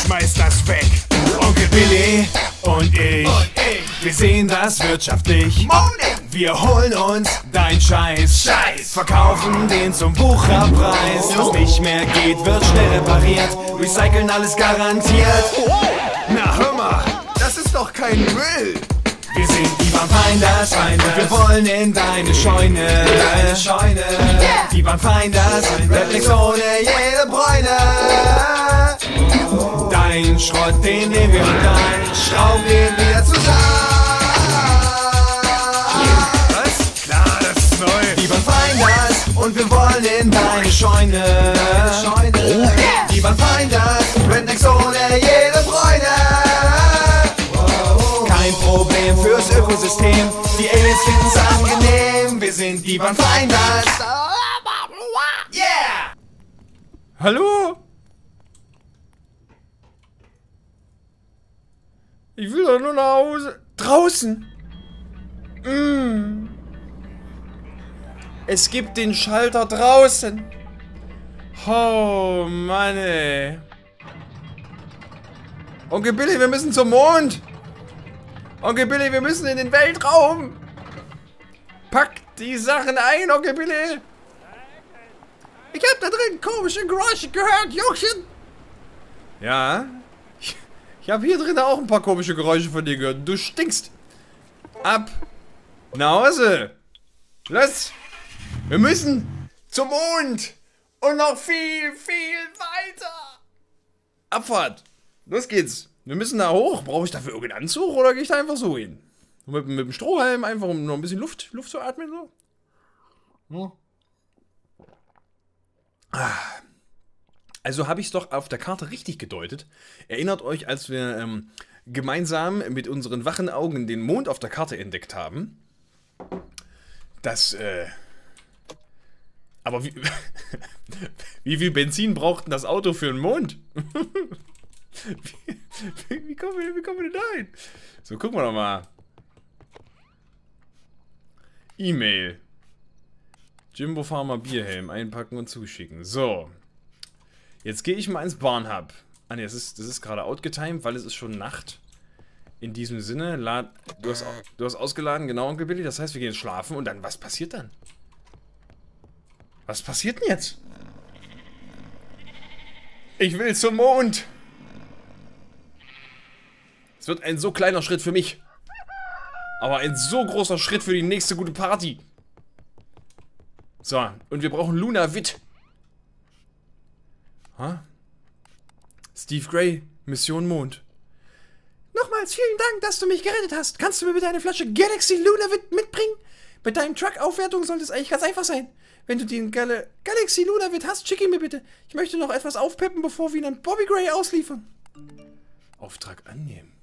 schmeiß das weg. Onkel Billy und ich, wir sehen das wirtschaftlich. Wir holen uns dein Scheiß, verkaufen den zum Wucherpreis. Was nicht mehr geht, wird schnell repariert, recyceln alles garantiert. Na hör mal, das ist doch kein Müll. Wir sind die Bahnfinders und wir wollen in deine Scheune. Die Bahnfinders, Rednecks ohne jede Bräune. Dein Schrott, den nehmen wir und dann schrauben den wieder zusammen. Was? Klar, das ist neu. Die Bahnfinders und wir wollen in deine Scheune. Die Bahnfinders, Rednecks ohne jede Bräune. Kein Problem fürs Ökosystem, die Aliens finden's angenehm. Wir sind die Bahnfinders. Yeah! Hallo? Ich will doch nur nach Hause. Draußen. Es gibt den Schalter draußen. Oh Mann, ey. Onkel Billy, wir müssen zum Mond. Onkel Billy, wir müssen in den Weltraum. Pack die Sachen ein, Onkel Billy. Ich hab da drin komische Geräusche gehört, Jungchen. Ja. Ich habe hier drin auch ein paar komische Geräusche von dir gehört. Du stinkst. Ab. Nach Hause. Los. Wir müssen zum Mond. Und noch viel, viel weiter. Abfahrt. Los geht's. Wir müssen da hoch. Brauche ich dafür irgendeinen Anzug oder gehe ich da einfach so hin? Mit dem Strohhalm einfach, um noch ein bisschen Luft zu atmen. So. Ja. Also habe ich es doch auf der Karte richtig gedeutet. Erinnert euch, als wir gemeinsam mit unseren wachen Augen den Mond auf der Karte entdeckt haben? Das, aber wie viel Benzin braucht denn das Auto für einen Mond? Wie kommen wir denn da hin? So, gucken wir doch mal. E-Mail. Jimbo Farmer Bierhelm einpacken und zuschicken. So. Jetzt gehe ich mal ins Bahnhub. Ah ne, das ist gerade outgetimed, weil es ist schon Nacht. In diesem Sinne, du hast ausgeladen, genau, Onkel Billy. Das heißt, wir gehen jetzt schlafen und dann, was passiert dann? Was passiert denn jetzt? Ich will zum Mond. Es wird ein so kleiner Schritt für mich. Aber ein so großer Schritt für die nächste gute Party. So, und wir brauchen Luna Witt. Steve Gray, Mission Mond. Nochmals vielen Dank, dass du mich gerettet hast. Kannst du mir bitte eine Flasche Galaxy Lunavit mitbringen? Bei deinem Truck-Aufwertung sollte es eigentlich ganz einfach sein. Wenn du den Galaxy Lunavit hast, schick ihn mir bitte. Ich möchte noch etwas aufpeppen, bevor wir ihn an Bobby Gray ausliefern. Auftrag annehmen.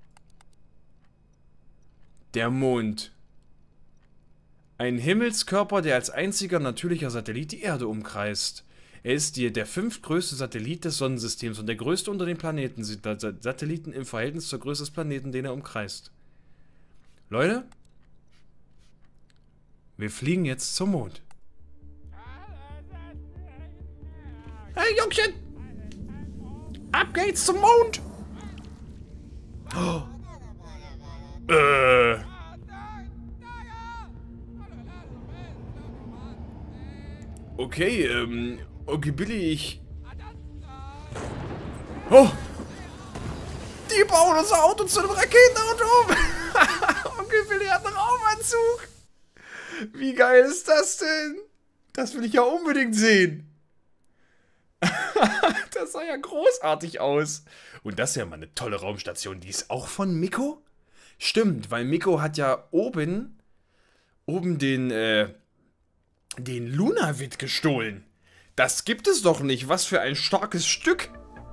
Der Mond. Ein Himmelskörper, der als einziger natürlicher Satellit die Erde umkreist. Er ist der fünftgrößte Satellit des Sonnensystems und der größte unter den Planeten. Satelliten im Verhältnis zur Größe des Planeten, den er umkreist. Leute, wir fliegen jetzt zum Mond. Hey Jungchen! Ab geht's zum Mond! Oh. Okay, okay, Billy, Oh! Die bauen unser Auto zu einem Raketenauto um! Onkel Billy hat einen Raumanzug! Wie geil ist das denn? Das will ich ja unbedingt sehen! Das sah ja großartig aus! Und das ist ja mal eine tolle Raumstation. Die ist auch von Miko? Stimmt, weil Miko hat ja oben den Lunavit gestohlen. Das gibt es doch nicht. Was für ein starkes Stück.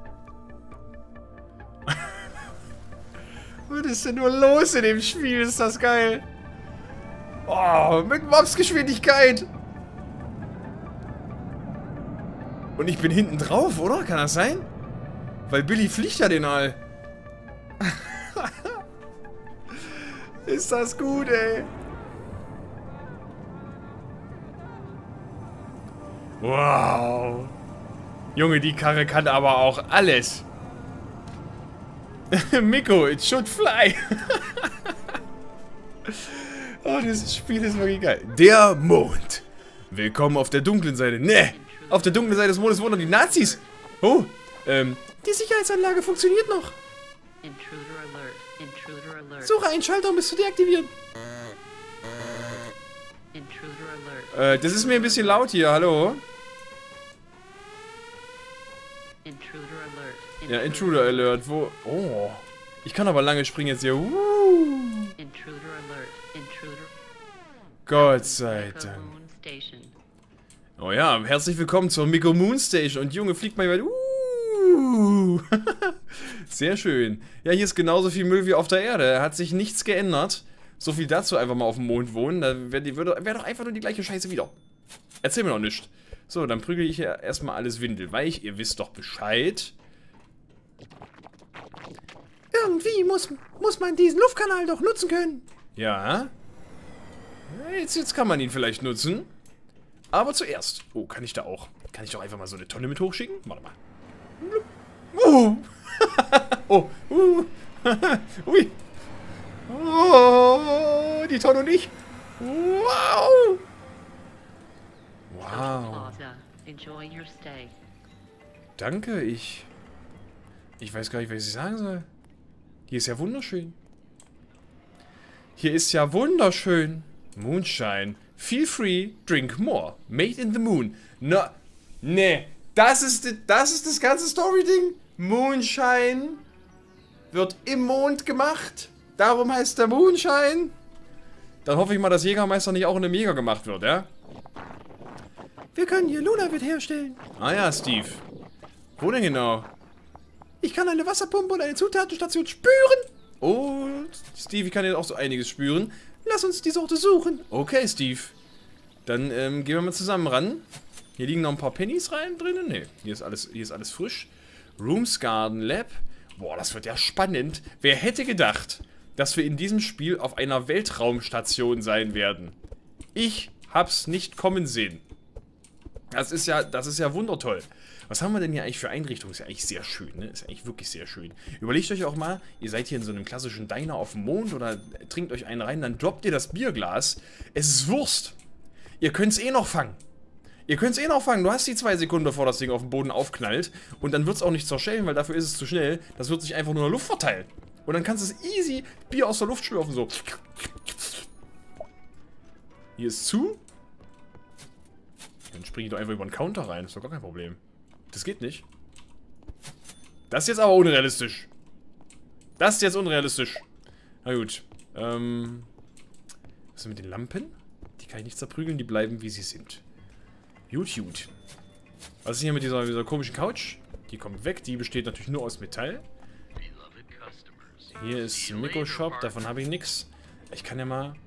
Was ist denn nur los in dem Spiel? Ist das geil. Oh, mit Mobsgeschwindigkeit. Und ich bin hinten drauf, oder? Kann das sein? Weil Billy fliegt ja den All. Ist das gut, ey. Wow. Junge, die Karre kann aber auch alles. Miko, it should fly. Oh, dieses Spiel ist wirklich geil. Der Mond. Willkommen auf der dunklen Seite. Ne, auf der dunklen Seite des Mondes wohnen die Nazis. Oh, die Sicherheitsanlage funktioniert noch. Intruder alert. Intruder alert. Suche einen Schalter, um es zu deaktivieren. Intruder alert. Das ist mir ein bisschen laut hier, hallo? Intruder alert. Ja, Intruder Alert, wo... Oh, ich kann aber lange springen jetzt hier. Intruder alert. Intruder. Gott sei Miko Dank. Moon Station. Oh ja, herzlich willkommen zur Miko Moon Station. Und Junge, fliegt mal weit. Sehr schön. Ja, hier ist genauso viel Müll wie auf der Erde. Hat sich nichts geändert. So viel dazu, einfach mal auf dem Mond wohnen. Da wäre doch einfach nur die gleiche Scheiße wieder. Erzähl mir noch nichts. So, dann prügel ich hier erstmal alles windelweich. Ihr wisst doch Bescheid. Irgendwie muss man diesen Luftkanal doch nutzen können. Ja. Jetzt kann man ihn vielleicht nutzen. Aber zuerst. Oh, kann ich da auch. Kann ich doch einfach mal so eine Tonne mit hochschicken? Warte mal. Oh. Ui. Oh, die Tonne und ich. Wow. Wow. Plaza. Enjoy your stay. Danke, ich weiß gar nicht, was ich sagen soll. Hier ist ja wunderschön. Hier ist ja wunderschön. Moonshine. Feel free, drink more. Made in the moon. No, ne, das ist das ganze Story-Ding. Moonshine wird im Mond gemacht. Darum heißt der Moonshine. Dann hoffe ich mal, dass Jägermeister nicht auch in einem Jäger gemacht wird, ja? Wir können hier Lunavit herstellen. Ah ja, Steve. Wo denn genau? Ich kann eine Wasserpumpe und eine Zutatenstation spüren. Oh, Steve, ich kann jetzt auch so einiges spüren. Lass uns die Sorte suchen. Okay, Steve. Dann gehen wir mal zusammen ran. Hier liegen noch ein paar Pennies drinnen. Ne, hier ist alles frisch. Rooms Garden Lab. Boah, das wird ja spannend. Wer hätte gedacht, dass wir in diesem Spiel auf einer Weltraumstation sein werden? Ich hab's nicht kommen sehen. Das ist ja wundertoll. Was haben wir denn hier eigentlich für Einrichtungen? Ist ja eigentlich sehr schön, ne? Ist ja eigentlich wirklich sehr schön. Überlegt euch auch mal, ihr seid hier in so einem klassischen Diner auf dem Mond oder trinkt euch einen rein, dann droppt ihr das Bierglas. Es ist Wurst. Ihr könnt es eh noch fangen. Ihr könnt es eh noch fangen. Du hast die 2 Sekunden, bevor das Ding auf dem Boden aufknallt. Und dann wird es auch nicht zerschellen, weil dafür ist es zu schnell. Das wird sich einfach nur in der Luft verteilen. Und dann kannst du es easy Bier aus der Luft schlürfen, so. Hier ist zu. Dann springe ich doch einfach über den Counter rein. Ist doch gar kein Problem. Das geht nicht. Das ist jetzt aber unrealistisch. Das ist jetzt unrealistisch. Na gut. Was ist mit den Lampen? Die kann ich nicht zerprügeln, die bleiben wie sie sind. Gut. Was ist hier mit dieser komischen Couch? Die kommt weg, die besteht natürlich nur aus Metall. Hier ist Miko Shop, davon habe ich nichts. Ich kann ja mal...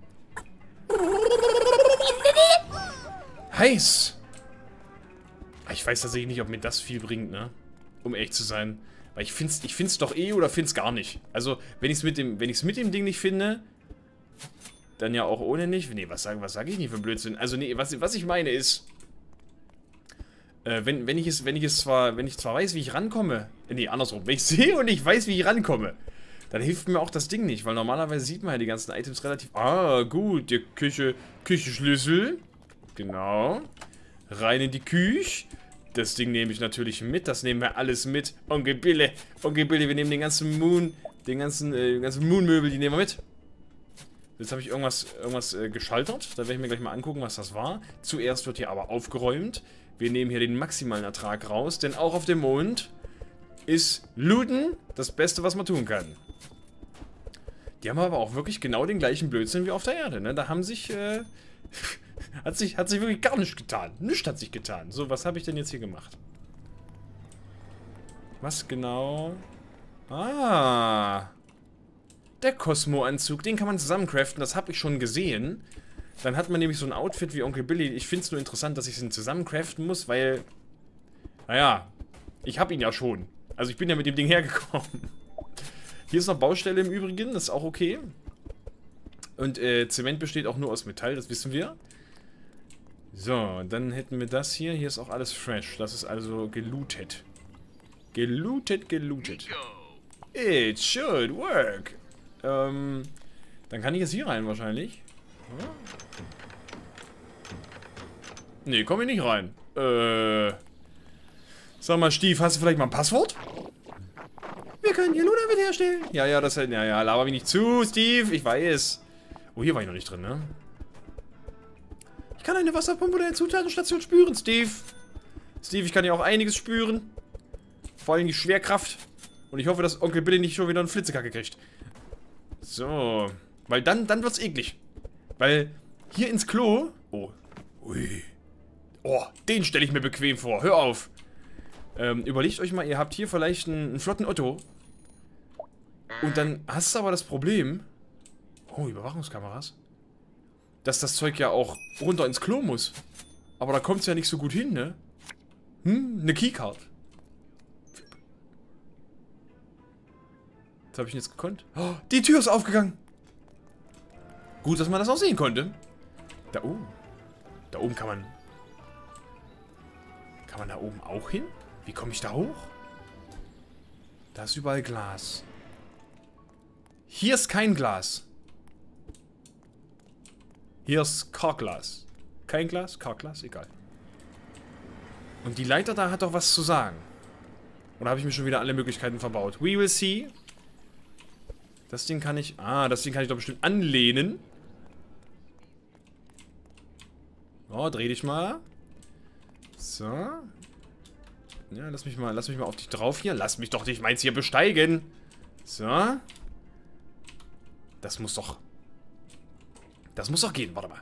Heiß! Ich weiß tatsächlich nicht, ob mir das viel bringt, ne? Um ehrlich zu sein. Weil ich find's doch eh oder find's gar nicht. Also, wenn ich's mit dem Ding nicht finde, dann ja auch ohne nicht. Nee, was sag ich nicht für Blödsinn? Also, nee, was ich meine ist, wenn ich zwar weiß, wie ich rankomme, nee, andersrum, wenn ich sehe und ich weiß, wie ich rankomme, dann hilft mir auch das Ding nicht, weil normalerweise sieht man ja die ganzen Items relativ... Ah, gut, der Küchenschlüssel. Genau. Rein in die Küche. Das Ding nehme ich natürlich mit. Das nehmen wir alles mit. Onkel Billy, wir nehmen den ganzen Moon-Möbel, die nehmen wir mit. Jetzt habe ich irgendwas geschaltert. Da werde ich mir gleich mal angucken, was das war. Zuerst wird hier aber aufgeräumt. Wir nehmen hier den maximalen Ertrag raus, denn auch auf dem Mond ist Looten das Beste, was man tun kann. Die haben aber auch wirklich genau den gleichen Blödsinn wie auf der Erde, ne? Da haben sich, hat sich wirklich gar nichts getan. Nichts hat sich getan. So, was habe ich denn jetzt hier gemacht? Was genau? Ah. Der Cosmo-Anzug, den kann man zusammencraften, das habe ich schon gesehen. Dann hat man nämlich so ein Outfit wie Onkel Billy. Ich finde es nur interessant, dass ich ihn zusammencraften muss, weil... Naja, ich habe ihn ja schon. Also ich bin ja mit dem Ding hergekommen. Hier ist noch Baustelle im Übrigen, das ist auch okay. Und Zement besteht auch nur aus Metall, das wissen wir. So, dann hätten wir das hier. Hier ist auch alles fresh. Das ist also gelootet. Gelootet. It should work. Dann kann ich jetzt hier rein wahrscheinlich. Ja. Nee, komm ich nicht rein. Sag mal, Stief, hast du vielleicht mal ein Passwort? Wir können hier Luder mit herstellen. Ja, das halt. Ja, laber mich nicht zu, Steve. Ich weiß. Oh, hier war ich noch nicht drin, ne? Ich kann eine Wasserpumpe oder eine Zutatenstation spüren, Steve. Steve, ich kann ja auch einiges spüren. Vor allem die Schwerkraft. Und ich hoffe, dass Onkel Billy nicht schon wieder einen Flitzekacke kriegt. So. Weil dann wird's eklig. Weil hier ins Klo... Oh. Ui. Oh, den stelle ich mir bequem vor. Hör auf. Überlegt euch mal, ihr habt hier vielleicht einen flotten Otto. Und dann hast du aber das Problem... Oh, Überwachungskameras. Dass das Zeug ja auch runter ins Klo muss. Aber da kommt es ja nicht so gut hin, ne? Eine Keycard. Was habe ich denn jetzt gekonnt? Oh, die Tür ist aufgegangen. Gut, dass man das auch sehen konnte. Da oben kann man... Kann man da oben auch hin? Wie komme ich da hoch? Da ist überall Glas. Hier ist kein Glas. Hier ist Karglas. Kein Glas, Karglas, egal. Und die Leiter da hat doch was zu sagen. Oder habe ich mir schon wieder alle Möglichkeiten verbaut? We will see. Das Ding kann ich... das Ding kann ich doch bestimmt anlehnen. Oh, dreh dich mal. So. Ja, lass mich mal auf dich drauf hier. Lass mich doch nicht meins hier besteigen. So. Das muss doch gehen. Warte mal.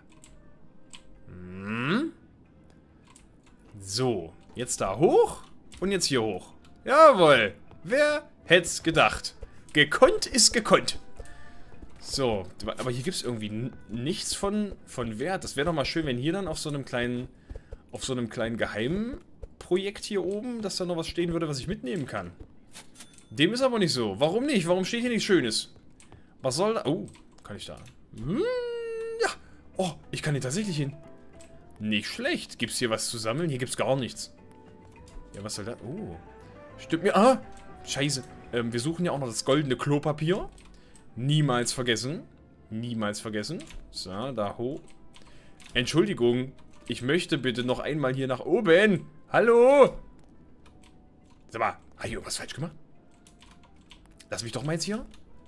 So. Jetzt da hoch. Und jetzt hier hoch. Jawohl. Wer hätt's gedacht? Gekonnt ist gekonnt. So. Aber hier gibt es irgendwie nichts von Wert. Das wäre doch mal schön, wenn hier dann auf so einem kleinen Geheimprojekt hier oben, dass da noch was stehen würde, was ich mitnehmen kann. Dem ist aber nicht so. Warum nicht? Warum steht hier nichts Schönes? Was soll da? Oh, kann ich da? Ja. Oh, ich kann hier tatsächlich hin. Nicht schlecht. Gibt es hier was zu sammeln? Hier gibt es gar nichts. Ja, was soll da? Oh. Stimmt mir. Scheiße. Wir suchen ja auch noch das goldene Klopapier. Niemals vergessen. Niemals vergessen. So, da hoch. Entschuldigung. Ich möchte bitte noch einmal hier nach oben. Hallo? Sag mal, habe ich irgendwas falsch gemacht? Lass mich doch mal jetzt hier.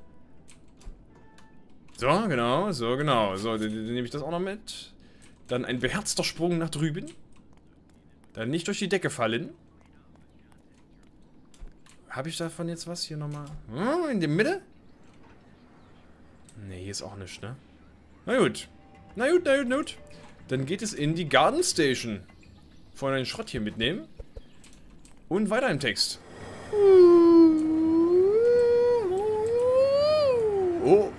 So, genau. So, dann nehme ich das auch noch mit. Dann ein beherzter Sprung nach drüben. Dann nicht durch die Decke fallen. Habe ich davon jetzt was hier nochmal? In der Mitte? Ne, hier ist auch nichts, ne? Na gut. Na gut. Dann geht es in die Garden Station. Vorhin den Schrott hier mitnehmen. Und weiter im Text. Oh.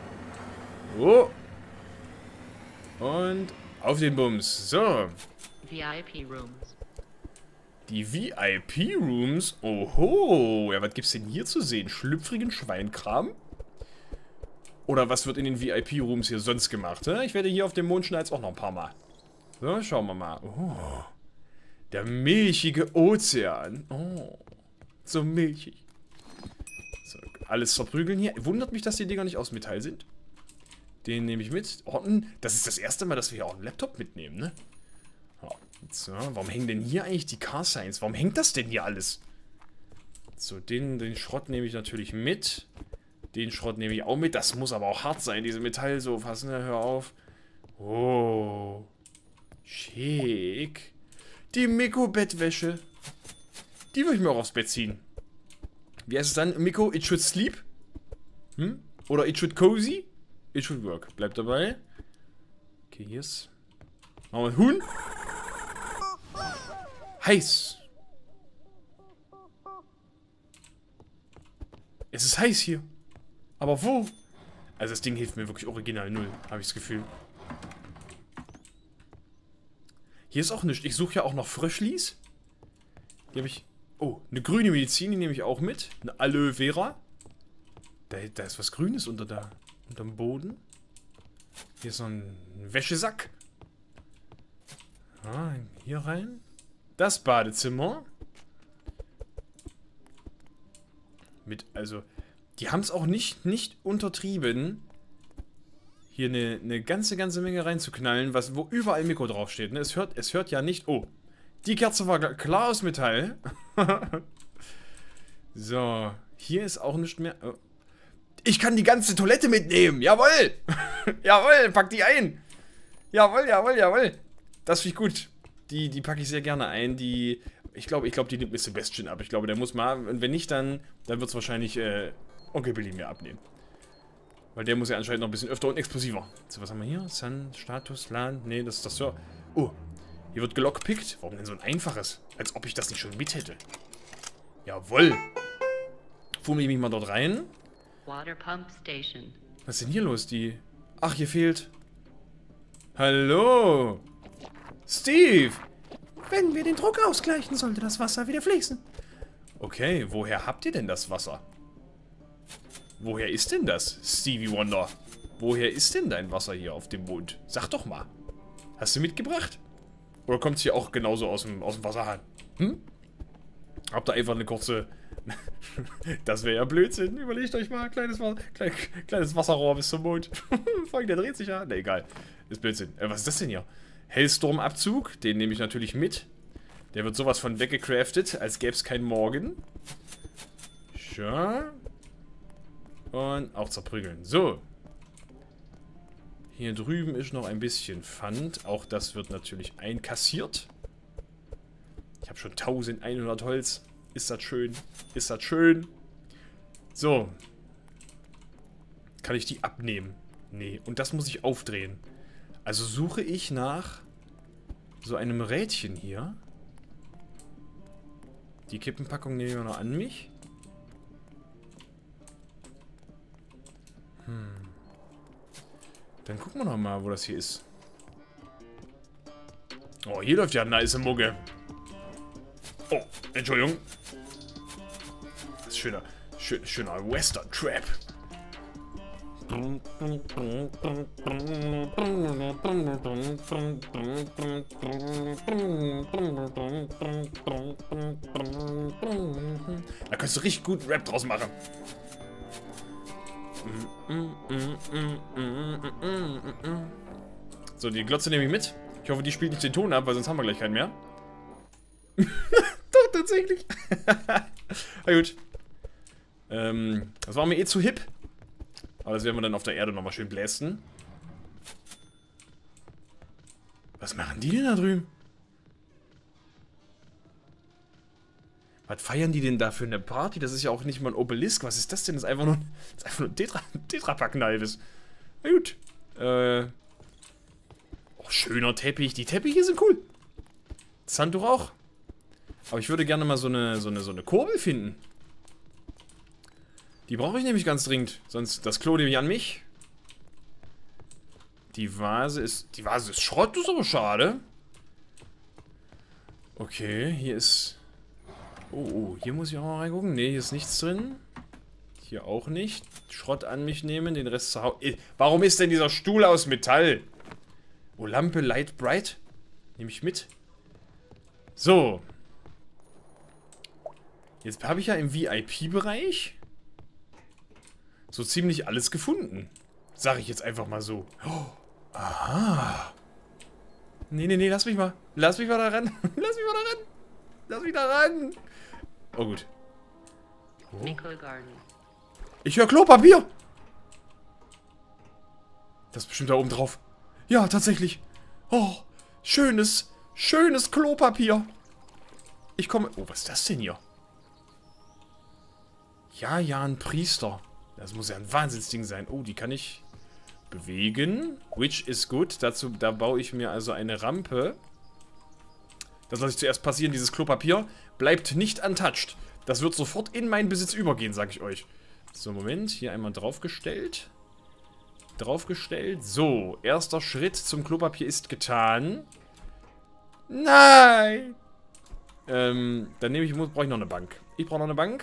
Und auf den Bums. So. VIP Rooms. Die VIP Rooms? Oho. Ja, was gibt's denn hier zu sehen? Schlüpfrigen Schweinkram? Oder was wird in den VIP Rooms hier sonst gemacht? Hä? Ich werde hier auf dem Mondschneiz auch noch ein paar Mal. So, schauen wir mal. Oh. Der milchige Ozean. Oh. So milchig. So, alles verprügeln hier. Wundert mich, dass die Dinger nicht aus Metall sind. Den nehme ich mit. Oh, das ist das erste Mal, dass wir hier auch einen Laptop mitnehmen, ne? Oh, so, warum hängen denn hier eigentlich die Car Signs? Warum hängt das denn hier alles? So, den Schrott nehme ich natürlich mit. Den Schrott nehme ich auch mit. Das muss aber auch hart sein, diese Metallsofas, ne? Hör auf. Oh. Schick. Die Miko-Bettwäsche. Die würde ich mir auch aufs Bett ziehen. Wie heißt es dann? Miko, it should sleep? Oder it should cozy? It should work. Bleibt dabei. Okay, hier ist... Machen wir ein Huhn. Heiß. Es ist heiß hier. Aber wo? Also das Ding hilft mir wirklich original null, habe ich das Gefühl. Hier ist auch nichts. Ich suche ja auch noch Fröschlis. Die habe ich... Oh, eine grüne Medizin, die nehme ich auch mit. Eine Aloe Vera. Da ist was Grünes unterm Boden. Hier ist noch ein Wäschesack. Hier rein. Das Badezimmer. Also, die haben es auch nicht untertrieben, hier eine ganze Menge reinzuknallen, wo überall Mikro draufsteht. Ne? Es hört ja nicht... Oh, die Kerze war klar aus Metall. So, hier ist auch nichts mehr... Oh. Ich kann die ganze Toilette mitnehmen, jawohl! Jawohl, pack die ein! Jawohl. Das finde ich gut. Die packe ich sehr gerne ein. Ich glaube, die nimmt mir Sebastian ab. Ich glaube, der muss mal... Und wenn nicht, dann wird es wahrscheinlich Onkel Billy mir abnehmen. Weil der muss ja anscheinend noch ein bisschen öfter und explosiver. So, was haben wir hier? Sun, Status, LAN. Nee, das ist das so. Oh, hier wird gelockpickt. Warum denn so ein einfaches? Als ob ich das nicht schon mit hätte. Jawohl. Fummel ich mich mal dort rein. Water Pump Station. Was ist denn hier los? Ach, hier fehlt... Hallo. Steve. Wenn wir den Druck ausgleichen, sollte das Wasser wieder fließen. Okay, woher habt ihr denn das Wasser? Woher ist denn das, Stevie Wonder? Woher ist denn dein Wasser hier auf dem Mond? Sag doch mal. Hast du mitgebracht? Oder kommt es hier auch genauso aus dem Wasserhahn? Hm? Habt ihr einfach eine kurze... Das wäre ja Blödsinn. Überlegt euch mal. Kleines Wasserrohr bis zum Mond. Vor allem, der dreht sich ja. Ne, egal. Ist Blödsinn. Was ist das denn hier? Hellstormabzug. Den nehme ich natürlich mit. Der wird sowas von weggecraftet, als gäbe es keinen Morgen. Schön. Und auch zerprügeln. So. Hier drüben ist noch ein bisschen Pfand. Auch das wird natürlich einkassiert. Ich habe schon 1100 Holz. Ist das schön? Ist das schön? So. Kann ich die abnehmen? Nee. Und das muss ich aufdrehen. Also suche ich nach so einem Rädchen hier. Die Kippenpackung nehme ich noch an mich. Dann gucken wir noch mal, wo das hier ist. Oh, hier läuft ja eine nice Mucke. Oh, Entschuldigung. Das ist schöner Western Trap. Da kannst du richtig gut Rap draus machen. So, die Glotze nehme ich mit. Ich hoffe, die spielt nicht den Ton ab, weil sonst haben wir gleich keinen mehr. Doch, tatsächlich. Na gut. Das war mir eh zu hip. Aber das werden wir dann auf der Erde nochmal schön blästen. Was machen die denn da drüben? Was feiern die denn da für eine Party? Das ist ja auch nicht mal ein Obelisk. Was ist das denn? Das ist einfach nur ein Tetrapack-Neives. Na gut. Oh, schöner Teppich. Die Teppiche sind cool. Das Handtuch auch. Aber ich würde gerne mal so eine Kurbel finden. Die brauche ich nämlich ganz dringend. Sonst das Klo nehme ich an mich. Die Vase ist Schrott, das ist aber schade. Okay, hier ist... Oh, hier muss ich auch mal reingucken. Ne, hier ist nichts drin. Hier auch nicht. Schrott an mich nehmen, den Rest zu Hause. Warum ist denn dieser Stuhl aus Metall? Oh, Lampe, Light Bright. Nehme ich mit. So. Jetzt habe ich ja im VIP-Bereich so ziemlich alles gefunden. Sage ich jetzt einfach mal so. Oh, aha. Nee, lass mich mal. Lass mich mal da ran. Lass mich da ran. Oh, gut. Oh. Ich höre Klopapier. Das ist bestimmt da oben drauf. Ja, tatsächlich. Oh, schönes Klopapier. Ich komme... Oh, was ist das denn hier? Ja, ein Priester. Das muss ja ein Wahnsinnsding sein. Oh, die kann ich bewegen. Which is good. Da baue ich mir also eine Rampe. Das lasse ich zuerst passieren. Dieses Klopapier bleibt nicht untouched. Das wird sofort in meinen Besitz übergehen, sage ich euch. So, Moment. Hier einmal draufgestellt. So, erster Schritt zum Klopapier ist getan. Nein! Dann brauche ich noch eine Bank. Ich brauche noch eine Bank.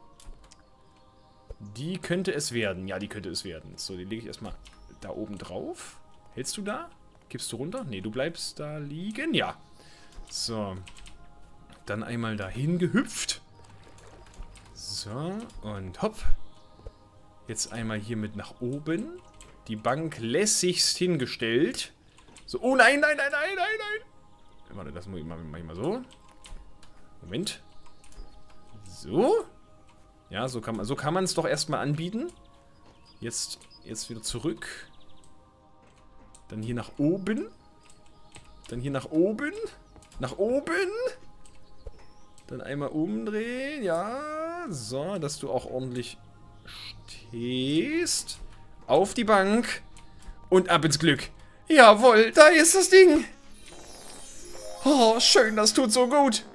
Die könnte es werden. Ja, die könnte es werden. So, die lege ich erstmal da oben drauf. Hältst du da? Kippst du runter? Ne, du bleibst da liegen. Ja. So. Dann einmal dahin gehüpft. So. So, und hopp. Jetzt einmal hier mit nach oben. Die Bank lässigst hingestellt. So, oh nein, nein, nein, nein, nein, nein. Warte, das mach ich mal so. Moment. So. Ja, so kann man es doch erstmal anbieten. Jetzt wieder zurück. Dann hier nach oben. Dann hier nach oben. Nach oben. Dann einmal umdrehen. Ja. So, dass du auch ordentlich stehst. Auf die Bank. Und ab ins Glück. Jawohl, da ist das Ding. Oh, schön, das tut so gut.